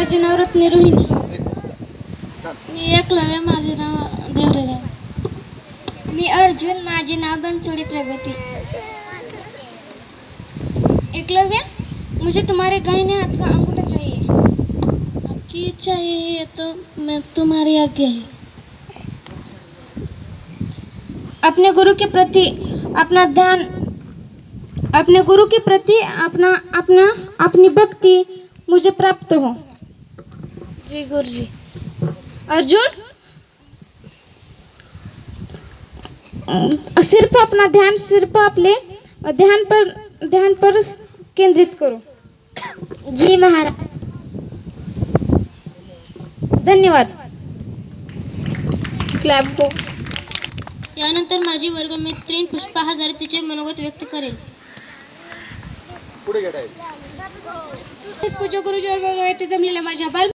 माझे नाव रत्नी रोहिणी. मी एकलव्य. माझे नाव देवरे. मी अर्जुन. माझे नाव बनसोडे प्रगति. एकलव्य, मुझे तुम्हारे दाहिने हाथ का अंगूठा चाहिए. आपकी इच्छा है तो मैं तुम्हारी आज्ञा है. अपने गुरु के प्रति अपना ध्यान, अपने गुरु के प्रति अपनी भक्ति मुझे प्राप्त हो. जी गुरु जी. अर्जुन, सिर्फ अपना ध्यान ध्यान पर केंद्रित करो. जी महाराज. धन्यवाद. क्लॅप को. यानंतर माझी वर्गमैत्रीण पुष्पा हजारे तिचे मनोगत व्यक्त करेल. पूज्य गुरुजीवर जमलेल्या माझ्या बाल